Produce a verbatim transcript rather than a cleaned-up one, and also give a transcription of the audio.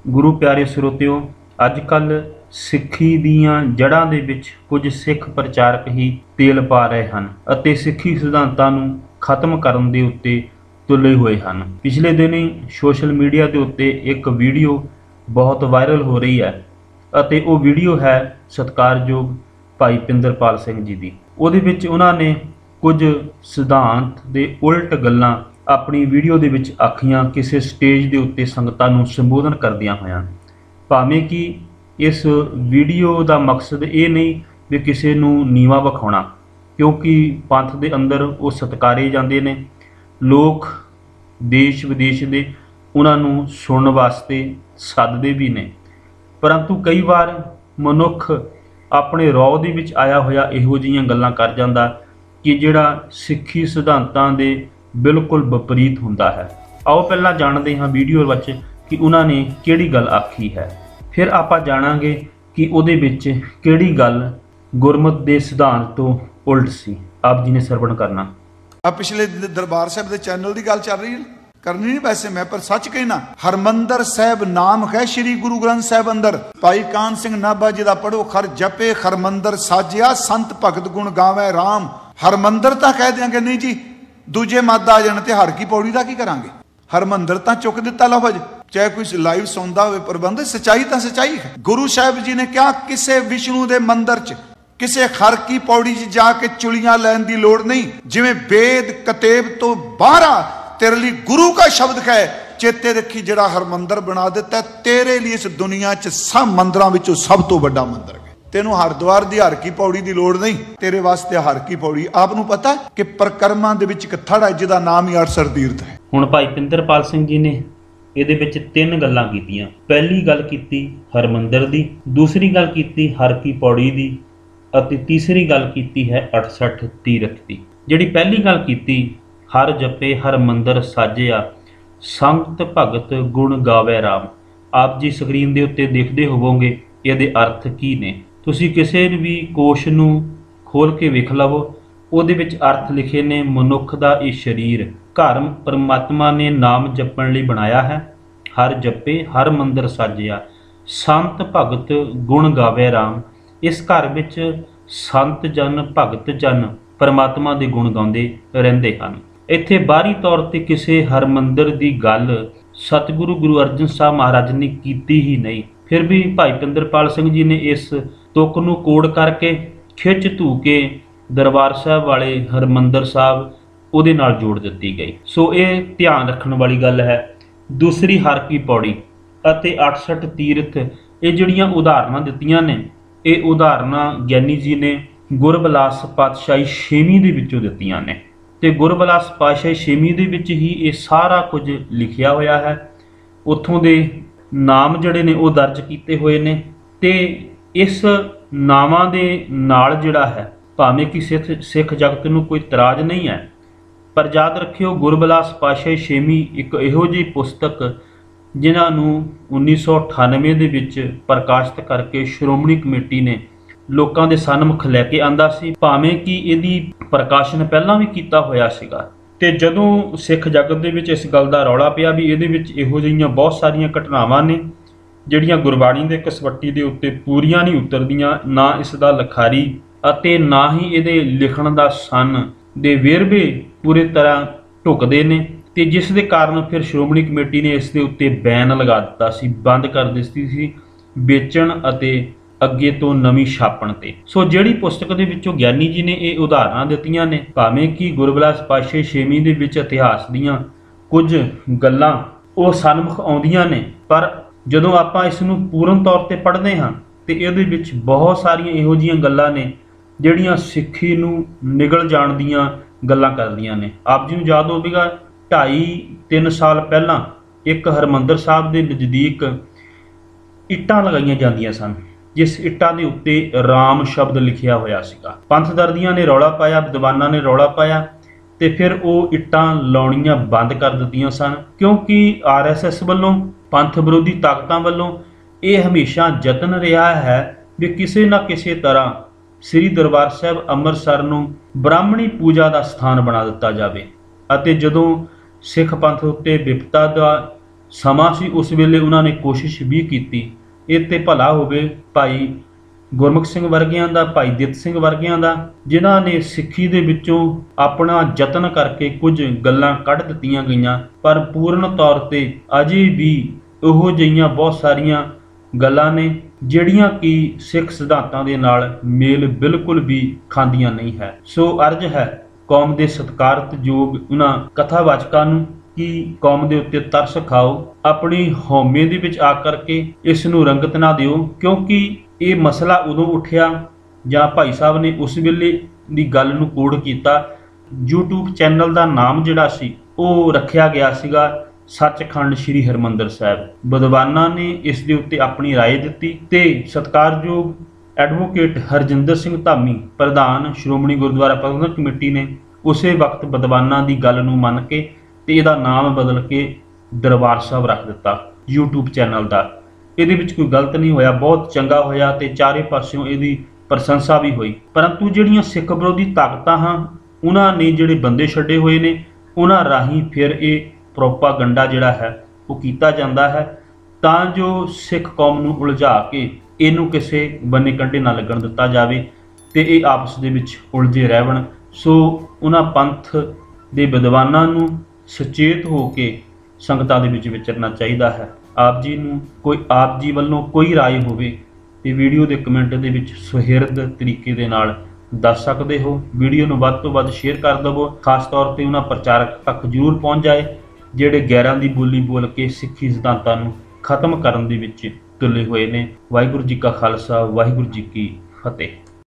गुरु प्यारे ਸਰੋਤਿਓ, अजकल सिक्खी दीआं जड़ां दे विच कुछ सिख प्रचारक ही तेल पा रहे हैं ਅਤੇ सिक्खी सिद्धांतां नूं खत्म करन दे उत्ते तुले हुए हैं। पिछले दिनी सोशल मीडिया के उत्ते एक वीडियो बहुत वायरल हो रही है ਅਤੇ ਉਹ वीडियो है सत्कारयोग भाई पिंदरपाल सिंह जी की। ਉਹਦੇ ਵਿੱਚ ਉਹਨਾਂ ने कुछ सिद्धांत ਦੇ उल्ट गल्लां अपनी वीडियो ਦੇ ਵਿੱਚ आखियां किसी स्टेज के उत्ते संगतां नूं संबोधन करदियां होयां। भावें कि इस वीडियो का मकसद ये नहीं भी किसी नूं नीवा विखाउणा, क्योंकि पंथ के अंदर वो सत्कारे जाते हैं। लोग देश विदेश के उन्होंने सुनने वास्ते सददे भी ने, परंतु कई बार मनुख अपने रौ दे विच आया होया इहो जिहियां गल्लां कर जांदा कि जिहड़ा सिੱਖੀ सिद्धांतां दे बिल्कुल विपरीत हुंदा है। आओ पहलां जाणदे हां वीडियो विच कि उन्हां ने किहड़ी गल आखी है, फिर आपां जाणांगे कि उहदे विच किहड़ी गल गुरमत दे सिद्धांत तो उल्ट सी। आप जी ने सरवण करना। अब पिछले दरबार साहब के चैनल की गल चल रही है, करनी नहीं वैसे मैं, पर सच कहना हरमंदर साहब नाम है श्री गुरु ग्रंथ साहब अंदर। भाई कान सिंह नाभा जी का पढ़ो, खर जपे हरमंदर साजिया संत भगत गुण गावे राम। हरमंदर तो कह देंगे नहीं जी, दूजे मत आ जाने ते हर की पौड़ी का की करांगे। हरमंदर तो चुक दिता लफज, चाहे कोई लाइव सुनता हो प्रबंध, सच्चाई तो सच्चाई है। गुरु साहब जी ने क्या किसे विष्णु के मंदिर च किसे हर की पौड़ी च जाके चुलियां लैन की लोड़ नहीं। जिवें वेद कतेब तो बाहर तेरे लिए गुरु का शब्द है, चेते रखी जड़ा हरमंदर बना दिता तेरे लिए इस दुनिया च सब मंदिरों विचों सब तो बड़ा मंदिर है। तेनों हरद्वार की हर की पौड़ी की लोड़ नहीं, तेरे वास्ते हर की पौड़ी। आपनों पता कि परिक्रमा दे विच एक थड़ है जिहदा नाम ही अड़सर तीर्थ है। हुण भाई पिंदरपाल सिंह जी ने ਇਹਦੇ ਵਿੱਚ ਤਿੰਨ ਗੱਲਾਂ ਕੀਤੀਆਂ। ਪਹਿਲੀ ਗੱਲ ਕੀਤੀ ਹਰਮੰਦਰ ਦੀ, ਦੂਸਰੀ ਗੱਲ ਕੀਤੀ ਹਰ ਕੀ ਪੌੜੀ ਦੀ ਅਤੇ ਤੀਸਰੀ ਗੱਲ ਕੀਤੀ ਹੈ ਅਠਸਠ ਤੀਰਥ ਦੀ। ਜਿਹੜੀ ਪਹਿਲੀ ਗੱਲ ਕੀਤੀ ਹਰ ਜਪੇ ਹਰਮੰਦਰ ਸਾਜਿਆ ਸੰਗਤ ਭਗਤ ਗੁਣ ਗਾਵੇ ਰਾਮ, ਆਪ ਜੀ ਸਕਰੀਨ ਦੇ ਉੱਤੇ ਦੇਖਦੇ ਹੋਵੋਗੇ ਇਹਦੇ ਅਰਥ ਕੀ ਨੇ। ਤੁਸੀਂ ਕਿਸੇ ਵੀ ਕੋਸ਼ ਨੂੰ ਖੋਲ ਕੇ ਵੇਖ ਲਵੋ, ਉਹਦੇ ਵਿੱਚ ਅਰਥ ਲਿਖੇ ਨੇ ਮਨੁੱਖ ਦਾ ਇਹ ਸਰੀਰ घर परमात्मा ने नाम जपण लई बनाया है। हर जपे हर मंदिर साजिया संत भगत गुण गावे राम। इस घर विच संत जन भगत जन परमात्मा दे गुण गाउंदे रहिंदे हन। इत्थे बाहरी तौर ते किसी हरमंदिर दी गल सतगुरु गुरु अर्जन साहब महाराज ने कीती ही नहीं। फिर भी भाई पिंदरपाल सिंह जी ने इस तुक नूं कोड़ करके खिच धू के दरबार साहब वाले हरमंदिर साहब ਉਹਦੇ ਨਾਲ ਜੋੜ ਦਿੱਤੀ ਗਈ। ਸੋ ਇਹ ਧਿਆਨ ਰੱਖਣ ਵਾਲੀ ਗੱਲ ਹੈ। ਦੂਸਰੀ ਹਰ ਕੀ ਪੌੜੀ ਅਤੇ ਅਠਸਠ ਤੀਰਥ, ਇਹ ਜਿਹੜੀਆਂ ਉਦਾਹਰਨਾਂ ਦਿੱਤੀਆਂ ਨੇ, ਇਹ ਉਦਾਹਰਨਾਂ ਗਿਆਨੀ ਜੀ ਨੇ ਗੁਰਬਿਲਾਸ ਪਾਤਸ਼ਾਹੀ ਛੇਵੀਂ ਦੇ ਵਿੱਚੋਂ ਦਿੱਤੀਆਂ ਨੇ ਤੇ ਗੁਰਬਿਲਾਸ ਪਾਤਸ਼ਾਹੀ ਛੇਵੀਂ ਦੇ ਵਿੱਚ ਹੀ ਇਹ ਸਾਰਾ ਕੁਝ ਲਿਖਿਆ ਹੋਇਆ ਹੈ। ਉੱਥੋਂ ਦੇ ਨਾਮ ਜਿਹੜੇ ਨੇ ਉਹ ਦਰਜ ਕੀਤੇ ਹੋਏ ਨੇ ਤੇ ਇਸ ਨਾਵਾਂ ਦੇ ਨਾਲ ਜਿਹੜਾ ਹੈ ਭਾਵੇਂ ਕਿ ਸਿੱਖ ਸਿੱਖ ਜਗਤ ਨੂੰ ਕੋਈ ਇਤਰਾਜ਼ ਨਹੀਂ ਹੈ, पर याद रखियो गुरबिलास पातशाही छेवीं एक इहो जी पुस्तक जिन्हां नूं उन्नीस सौ अठानवे दे विच प्रकाशित करके श्रोमणी कमेटी ने लोकां दे सन्मुख लैके आंदा सी। भावें कि इहदी प्रकाशन पहलां भी कीता होया सीगा ते जदों सिख जगत दे विच इस गल दा रौला पिया भी इहदे विच इहो जिहियां बहुत सारियां घटनावां ने जिहड़ियां गुरबाणी दे कसवट्टी दे उत्ते पूरीआं नहीं उतरदियां, ना इस दा लखारी ਅਤੇ ना ही इहदे लिखण दा सन ਦੇ ਵੇਰਵੇ ਪੂਰੀ ਤਰ੍ਹਾਂ ਢੁਕਦੇ ਨੇ ਤੇ ਜਿਸ ਦੇ ਕਾਰਨ ਫਿਰ ਸ਼੍ਰੋਮਣੀ ਕਮੇਟੀ ਨੇ ਇਸ ਦੇ ਉੱਤੇ ਬੈਨ ਲਗਾ ਦਿੱਤਾ ਸੀ, ਬੰਦ ਕਰ ਦਿੱਤੀ ਸੀ ਵੇਚਣ ਅਤੇ ਅੱਗੇ ਤੋਂ ਨਵੀਂ ਛਾਪਣ ਤੇ। ਸੋ ਜਿਹੜੀ ਪੁਸਤਕ ਦੇ ਵਿੱਚੋਂ ਗਿਆਨੀ ਜੀ ਨੇ ਇਹ ਉਦਾਹਰਨਾਂ ਦਿੱਤੀਆਂ ਨੇ, ਭਾਵੇਂ ਕਿ ਗੁਰਬਿਲਾਸ ਪਾਤਸ਼ਾਹੀ ਛੇਵੀਂ ਦੇ ਵਿੱਚ ਇਤਿਹਾਸ ਦੀਆਂ ਕੁਝ ਗੱਲਾਂ ਉਹ ਸਨਮੁਖ ਆਉਂਦੀਆਂ ਨੇ, ਪਰ ਜਦੋਂ ਆਪਾਂ ਇਸ ਨੂੰ ਪੂਰਨ ਤੌਰ ਤੇ ਪੜ੍ਹਦੇ ਹਾਂ ਤੇ ਇਹਦੇ ਵਿੱਚ ਬਹੁਤ ਸਾਰੀਆਂ ਇਹੋ ਜਿਹੀਆਂ ਗੱਲਾਂ ਨੇ ਜਿਹੜੀਆਂ ਸਿੱਖੀ ਨੂੰ ਨਿਗਲ ਜਾਣ ਦੀਆਂ ਗੱਲਾਂ ਕਰਦੀਆਂ ਨੇ। ਆਪ ਜੀ ਨੂੰ ਯਾਦ ਹੋਵੇਗਾ ਢਾਈ ਤਿੰਨ ਸਾਲ ਪਹਿਲਾਂ ਇੱਕ ਹਰਮੰਦਰ ਸਾਹਿਬ ਦੇ ਨਜ਼ਦੀਕ ਇੱਟਾਂ ਲਗਾਈਆਂ ਜਾਂਦੀਆਂ ਸਨ, ਜਿਸ ਇੱਟਾਂ ਦੇ ਉੱਤੇ ਰਾਮ ਸ਼ਬਦ ਲਿਖਿਆ ਹੋਇਆ ਸੀਗਾ। ਪੰਥ ਦਰਦੀਆਂ ਨੇ ਰੌਲਾ ਪਾਇਆ, ਵਿਦਵਾਨਾਂ ਨੇ ਰੌਲਾ ਪਾਇਆ ਤੇ ਫਿਰ ਉਹ ਇੱਟਾਂ ਲਾਉਣੀਆਂ ਬੰਦ ਕਰ ਦਿੱਤੀਆਂ ਸਨ, ਕਿਉਂਕਿ ਆਰ ਐਸ ਐਸ ਵੱਲੋਂ ਪੰਥ ਵਿਰੋਧੀ ਤਾਕਤਾਂ ਵੱਲੋਂ ਇਹ ਹਮੇਸ਼ਾ ਯਤਨ ਰਿਹਾ ਹੈ ਵੀ ਕਿਸੇ ਨਾ ਕਿਸੇ ਤਰ੍ਹਾਂ श्री दरबार साहब ਅੰਮ੍ਰਿਤਸਰ ਨੂੰ ब्राह्मणी पूजा का स्थान बना दिता जाए। ਅਤੇ ਜਦੋਂ सिख पंथ उत्ते विपता का ਸਮਾਂ ਸੀ ਉਸ ਵੇਲੇ ਉਹਨਾਂ ਨੇ ਕੋਸ਼ਿਸ਼ ਵੀ ਕੀਤੀ। ਇਹ ਤੇ ਭਲਾ ਹੋਵੇ ਭਾਈ ਗੁਰਮੁਖ ਸਿੰਘ ਵਰਗਿਆਂ ਦਾ, ਭਾਈ ਦਿੱਤ ਸਿੰਘ ਵਰਗਿਆਂ ਦਾ, ਜਿਨ੍ਹਾਂ ਨੇ ਸਿੱਖੀ ਦੇ ਵਿੱਚੋਂ ਆਪਣਾ ਯਤਨ ਕਰਕੇ ਕੁਝ ਗੱਲਾਂ ਕੱਢ ਦਿੱਤੀਆਂ ਗਈਆਂ, ਪਰ ਪੂਰਨ ਤੌਰ ਤੇ ਅਜੇ ਵੀ ਉਹੋ ਜਿਹੀਆਂ ਬਹੁਤ ਸਾਰੀਆਂ ਗੱਲਾਂ ਨੇ ਜਿਹੜੀਆਂ ਕਿ ਸਿੱਖ ਸਿਧਾਂਤਾਂ ਦੇ ਨਾਲ ਮੇਲ ਬਿਲਕੁਲ ਵੀ ਖਾਂਦੀਆਂ ਨਹੀਂ ਹੈ। ਸੋ ਅਰਜ਼ ਹੈ ਕੌਮ ਦੇ ਸਤਿਕਾਰਯੋਗ ਉਹਨਾਂ ਕਥਾਵਾਚਕਾਂ ਨੂੰ ਕਿ ਕੌਮ ਦੇ ਉੱਤੇ ਤਰਸ ਖਾਓ, ਆਪਣੀ ਹਉਮੈ ਦੇ ਵਿੱਚ ਆ ਕਰਕੇ ਇਸ ਨੂੰ ਰੰਗਤ ਨਾ ਦਿਓ, ਕਿਉਂਕਿ ਇਹ ਮਸਲਾ ਉਦੋਂ ਉੱਠਿਆ ਜਾਂ ਭਾਈ ਸਾਹਿਬ ਨੇ ਉਸ ਵੇਲੇ ਦੀ ਗੱਲ ਨੂੰ ਕੋਡ ਕੀਤਾ। YouTube ਚੈਨਲ ਦਾ ਨਾਮ ਜਿਹੜਾ ਸੀ ਉਹ ਰੱਖਿਆ ਗਿਆ ਸੀਗਾ ਸੱਚਖੰਡ ਸ੍ਰੀ ਹਰਿਮੰਦਰ ਸਾਹਿਬ। ਵਿਦਵਾਨਾਂ ਨੇ ਇਸ ਦੇ ਉੱਤੇ ਆਪਣੀ ਰਾਏ ਦਿੱਤੀ ਤੇ ਸਤਿਕਾਰਯੋਗ ਐਡਵੋਕੇਟ ਹਰਜਿੰਦਰ ਸਿੰਘ ਧਾਮੀ ਪ੍ਰਧਾਨ ਸ਼੍ਰੋਮਣੀ ਗੁਰਦੁਆਰਾ ਪ੍ਰਬੰਧਕ ਕਮੇਟੀ ਨੇ ਉਸੇ ਵਕਤ ਵਿਦਵਾਨਾਂ ਦੀ ਗੱਲ ਨੂੰ ਮੰਨ ਕੇ ਤੇ ਇਹਦਾ ਨਾਮ ਬਦਲ ਕੇ ਦਰਬਾਰ ਸਾਹਿਬ ਰੱਖ ਦਿੱਤਾ YouTube ਚੈਨਲ ਦਾ। ਇਹਦੇ ਵਿੱਚ ਕੋਈ ਗਲਤ ਨਹੀਂ ਹੋਇਆ, ਬਹੁਤ ਚੰਗਾ ਹੋਇਆ ਤੇ ਚਾਰੇ ਪਾਸਿਓਂ ਇਹਦੀ ਪ੍ਰਸ਼ੰਸਾ ਵੀ ਹੋਈ। ਪਰੰਤੂ ਜਿਹੜੀਆਂ ਸਿੱਖ ਵਿਰੋਧੀ ਤਾਕਤਾਂ ਹਾਂ ਉਹਨਾਂ ਨੇ ਜਿਹੜੇ ਬੰਦੇ ਛੱਡੇ ਹੋਏ ਨੇ, ਉਹਨਾਂ ਰਾਹੀਂ ਫਿਰ ਇਹ ਪ੍ਰੋਪਾਗੰਡਾ ਜਿਹੜਾ ਹੈ ਉਹ ਕੀਤਾ ਜਾਂਦਾ ਹੈ ਤਾਂ ਜੋ ਸਿੱਖ ਕੌਮ ਨੂੰ ਉਲਝਾ ਕੇ ਇਹਨੂੰ ਕਿਸੇ ਬੰਨੇ ਕੰਢੇ ਨਾ ਲੱਗਣ ਦਿੱਤਾ ਜਾਵੇ ਤੇ ਇਹ ਆਪਸ ਦੇ ਵਿੱਚ ਉਲਝੇ ਰਹਿਣ। ਸੋ ਉਹਨਾਂ ਪੰਥ ਦੇ ਵਿਦਵਾਨਾਂ ਨੂੰ ਸੁਚੇਤ ਹੋ ਕੇ ਸੰਗਤਾਂ ਦੇ ਵਿੱਚ ਵਿਚਰਨਾ ਚਾਹੀਦਾ ਹੈ। ਆਪ ਜੀ ਨੂੰ ਕੋਈ ਆਪ ਜੀ ਵੱਲੋਂ ਕੋਈ ਰਾਏ ਹੋਵੇ ਤੇ ਵੀਡੀਓ ਦੇ ਕਮੈਂਟ ਦੇ ਵਿੱਚ ਸੁਹਿਰਦ ਤਰੀਕੇ ਦੇ ਨਾਲ ਦੱਸ ਸਕਦੇ ਹੋ। ਵੀਡੀਓ ਨੂੰ ਵੱਧ ਤੋਂ ਵੱਧ ਸ਼ੇਅਰ ਕਰ ਦੇਵੋ, ਖਾਸ ਤੌਰ ਤੇ ਉਹਨਾਂ ਪ੍ਰਚਾਰਕ ਤੱਕ ਜ਼ਰੂਰ ਪਹੁੰਚ ਜਾਏ ਜਿਹੜੇ ਗੈਰਾਂ ਦੀ ਬੋਲੀ ਬੋਲ ਕੇ ਸਿੱਖੀ ਸਿਧਾਂਤਾਂ ਨੂੰ ਖਤਮ ਕਰਨ ਦੇ ਵਿੱਚ ਤੁਲੇ ਹੋਏ ਨੇ। ਵਾਹਿਗੁਰੂ ਜੀ ਕਾ ਖਾਲਸਾ, ਵਾਹਿਗੁਰੂ ਜੀ ਕੀ ਫਤਿਹ।